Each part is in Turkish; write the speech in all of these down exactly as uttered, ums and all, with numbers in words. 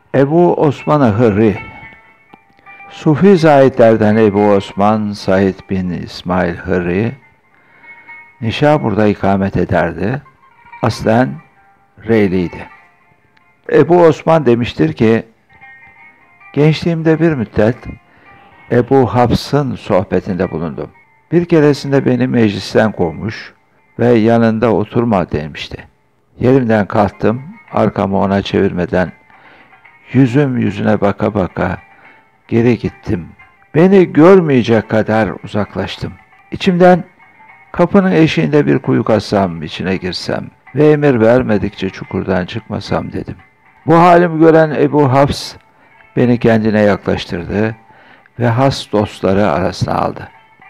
Ebu Osman Hırri, Sufi zahitlerden Ebu Osman Said bin İsmail Hırri, Nişabur'da ikamet ederdi. Aslen Reyliydi. Ebu Osman demiştir ki, gençliğimde bir müddet Ebu Hafs'ın sohbetinde bulundum. Bir keresinde beni meclisten kovmuş ve yanında oturma demişti. Yerimden kalktım, arkamı ona çevirmeden yüzüm yüzüne baka baka geri gittim. Beni görmeyecek kadar uzaklaştım. İçimden kapının eşiğinde bir kuyu kazsam, içine girsem ve emir vermedikçe çukurdan çıkmasam dedim. Bu halimi gören Ebu Hafs beni kendine yaklaştırdı ve has dostları arasına aldı.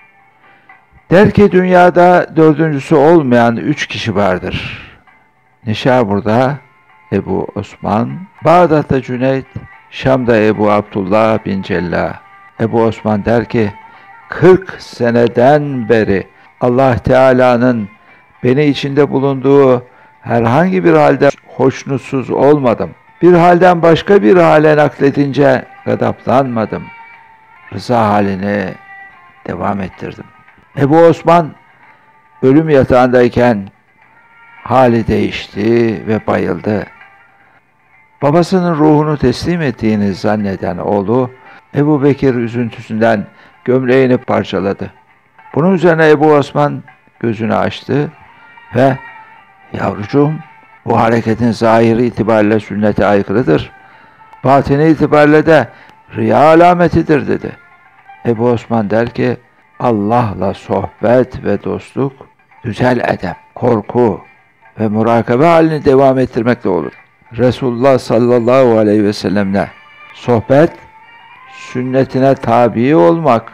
Der ki dünyada dördüncüsü olmayan üç kişi vardır. Nişabur'da Ebu Osman, Bağdat'ta Cüneyt, Şam'da Ebu Abdullah bin Cella. Ebu Osman der ki, kırk seneden beri Allah Teala'nın beni içinde bulunduğu herhangi bir halde hoşnutsuz olmadım. Bir halden başka bir hale nakledince gadaplanmadım. Rıza halini devam ettirdim. Ebu Osman ölüm yatağındayken hali değişti ve bayıldı. Babasının ruhunu teslim ettiğini zanneden oğlu Ebu Bekir üzüntüsünden gömleğini parçaladı. Bunun üzerine Ebu Osman gözünü açtı ve yavrucuğum bu hareketin zahiri itibariyle sünnete aykırıdır. Batini itibariyle de riya alametidir dedi. Ebu Osman der ki Allah'la sohbet ve dostluk güzel edep, korku ve murakabe halini devam ettirmekle olur. Resulullah sallallahu aleyhi ve sellemle sohbet, sünnetine tabi olmak,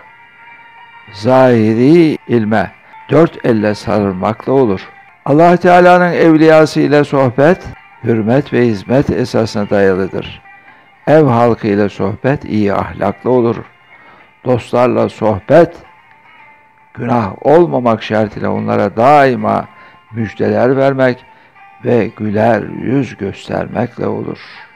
zahiri ilme dört elle sarılmakla olur. Allah Teala'nın evliyası ile sohbet, hürmet ve hizmet esasına dayalıdır. Ev halkı ile sohbet iyi ahlaklı olur. Dostlarla sohbet, günah olmamak şartıyla onlara daima müjdeler vermek ve güler yüz göstermekle olur.